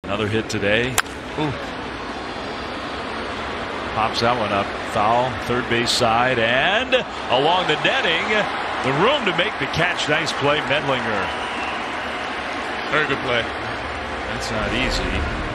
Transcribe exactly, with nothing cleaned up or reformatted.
Another hit today. Ooh. Pops that one up. Foul, third base side, and along the netting. The room to make the catch. Nice play, Medlinger. Very good play. That's not easy.